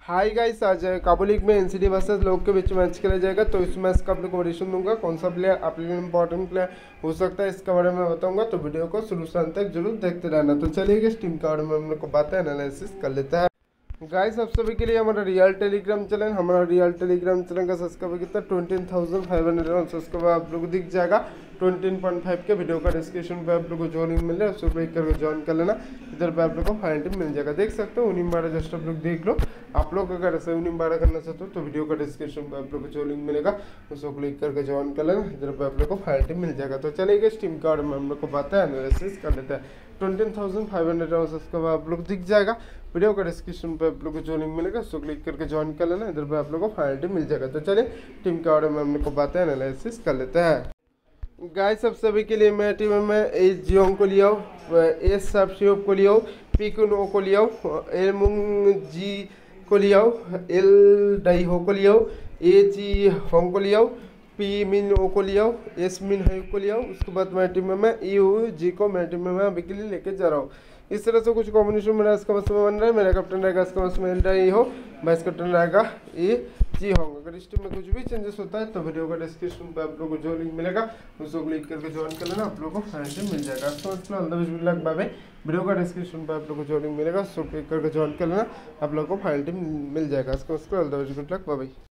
हाय guys, आज Kabul league में NCD versus लोग के बीच मैच खेला जाएगा। तो इस मैच का आप लोग को ऑडिशन दूंगा, कौन सा प्लेयर आप लोग इंपॉर्टेंट प्लेयर हो सकता है इसके बारे में बताऊंगा। तो वीडियो को शुरू से अंत तक जरूर देखते रहना। तो चलिए इस टीम के बारे में हम लोग को बातें एनालिसिस कर लेते हैं। गाइस, आप सभी के लिए हमारा टेलीग्राम चैनल का सब्सक्राइबर कितना 20,500 सब्सक्राइबर आप लोग को दिख जाएगा। 20.5 के वीडियो का डिस्क्रिप्शन पे आप लोग को ज्वाइनिंग मिल रहा है, उसको क्लिक करके ज्वाइन कर लेना। इधर पे आप लोग को फाइल टीम मिल जाएगा, देख सकते हो 19/12 जस्ट आप लोग देख लो। आप लोग अगर ऐसे 19/12 करना चाहते हो तो वीडियो का डिस्क्रिप्शन पे आप लोग को जो लिंक मिलेगा उसको क्लिक करके ज्वाइन कर लेना। इधर पे आप लोग को फाइल टीम मिल जाएगा। तो चलिए इस टीम कार्ड में हम लोग को बातें एनालिसिस कर लेते हैं। 20,500 सब्सक्राइबर आप लोग दिख जाएगा। वीडियो का डिस्क्रिप्शन पे आप लोग को जो लिंक मिलेगा उसको क्लिक करके ज्वाइन कर लेना। इधर पे आप लोग को फाइल टीम मिल जाएगा। तो चलिए टीम के बारे में हम लोग को बातें एनालिसिस कर लेते हैं। गाइस, सब सभी के लिए मैं टीम में ए जियोंग को लिया हूँ, एस सबशियोप को लिया हूँ, पी कुनो को लिया हूँ, एल मुंग जी को लिया हूँ, एल डाई हो को लिया हूँ, ए जी होंग को लिया हूँ, पी मिन ओ को लिया हूँ, एस मिन है को लिया हूँ। उसके बाद मैं टीम में मैं यू जी को मैं टीम में मैं अभी के लिए लेके जा रहा हूँ। इस तरह से कुछ कॉम्बिनेशन मेरा इसका बस में बन रहा है। मेरा कैप्टन रहेगा इसका बस में एल डाई हो, वाइस कैप्टन रहेगा ए जी होंगे। अगर इस टीम में कुछ भी चेंजेस होता है तो वीडियो का डिस्क्रिप्शन पे आप लोग को जो लिंक मिलेगा उसको क्लिक करके ज्वाइन कर लेना, आप लोग को फाइनल मिल जाएगा। वीडियो का डिस्क्रिप्शन पे आप लोग को जो लिंक मिलेगा उसको क्लिक करके ज्वाइन कर लेना, आप लोग को फाइनल टीम मिल जाएगा। उसको गुड लक, बाय बाय।